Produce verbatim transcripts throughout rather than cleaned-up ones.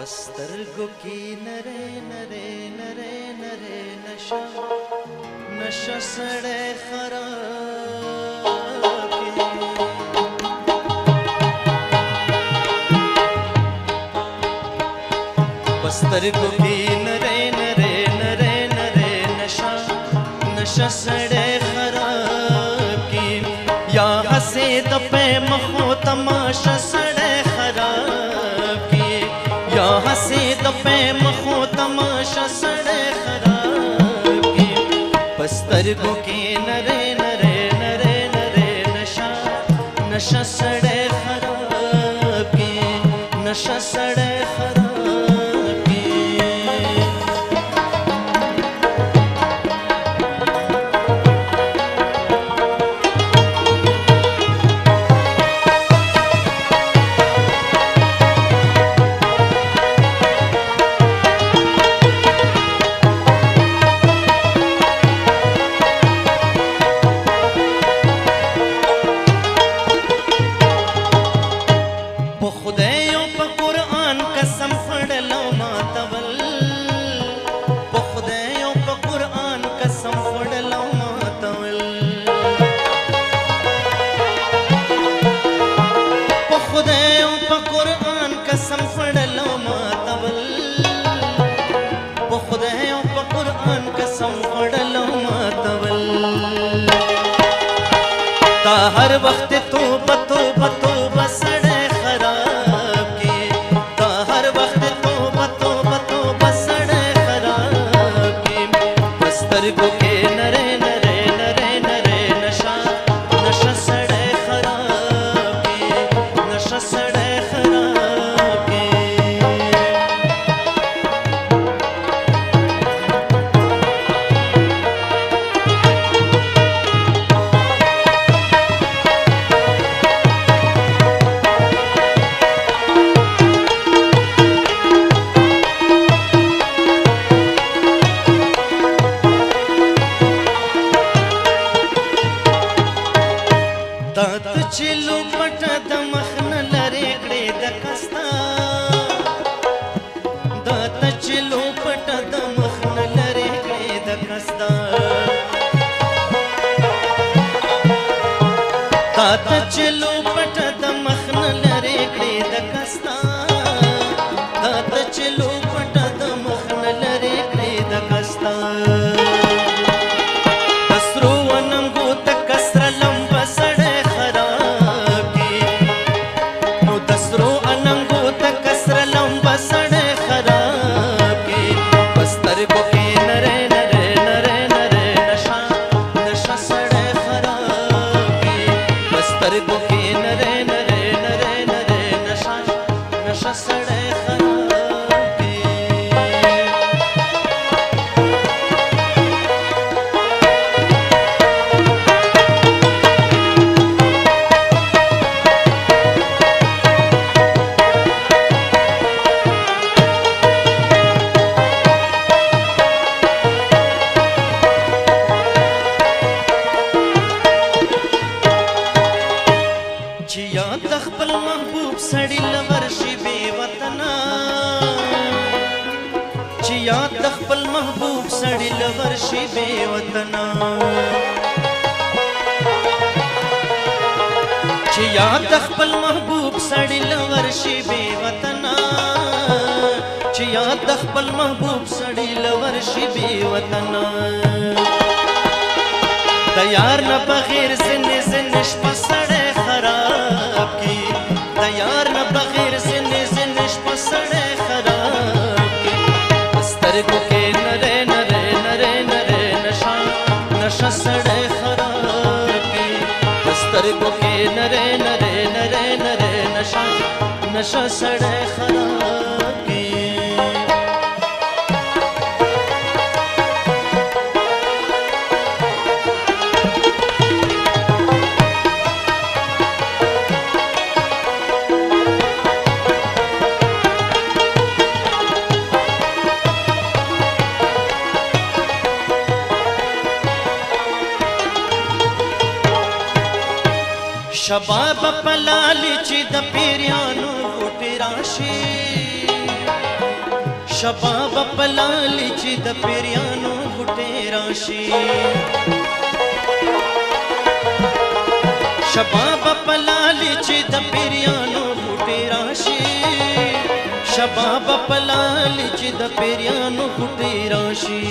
पस्तरगो की नरे नरे नरे नरे नशा नशा सड़े खराब पस्तरगो की नरे नरे नरे नरे नशा नशा सड़े खराब की या हंसे तो पे मखो तमाशा सड़े खराब की या हंसे तो पे मखो तमाशा सड़े खराब की पस्तरगो की नरे नरे नरे नरे नशा नशा सड़े खराब की नशा सड़े खराब हर वक्त तो बतो बतो बसड़े खराब की ता हर वक्त तो बतो बतो बसड़े खराब की पस्तरगो के नरे नरे नरे नरे नशा नशा सड़े खराब की नशा सड़े खराब की चिलू पट दमखन लरे गड़े दकस्ता दात चिलू पट दमखन लरे गड़े दकस्ता दात चिलू पट दमखन लरे गड़े दकस्ता दात चिलू पट दमखन लरे गड़े दकस्ता कसरू वनंगो तकसर लंबा सड़े पस्तरगो की नरे नरे नरे नरे नशा नशा सड़े खराब की जिया तखबल महबूब सड़ी लवर्शी बेवतना जिया तखबल महबूब सड़ी लवर्शी बेवतना जिया तखबल महबूब सड़ी लवर्शी बेवतना जिया तखबल महबूब सड़ी लवर्शी बेवतना तैयार न बगैर जिन्ने जिन्निश पसड़े खराब की तैयार न बगैर जिन्ने जिन्निश पसड़े खराब की पस्तरगो के नरे नरे नरे नरे नशा नशा सड़े खराब की पस्तरगो के नरे नरे नरे नरे नशा नशा सड़े खराब की शबाब पलाली ची द पेरियानो गोटे राशि شباب پلالی چې د پیریانو غټې راشي شباب پلالی چې د پیریانو غټې راشي شباب پلالی چې د پیریانو غټې راشي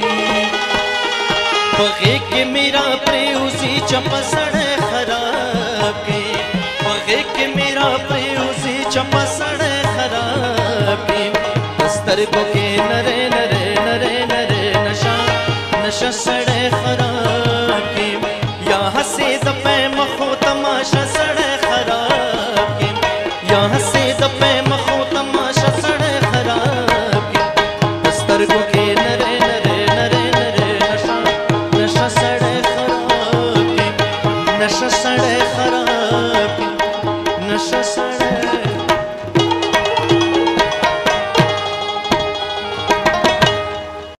پغې کې میرا پریوزی چپا سړی خراب کې پغې کې میرا پریوزی چپا سړی خراب کې سترګو کې نره نره نره نره نشا نشا سړی خراب کې یا هسې د پې مخو تماشا سړی خراب کې یا هسې د پې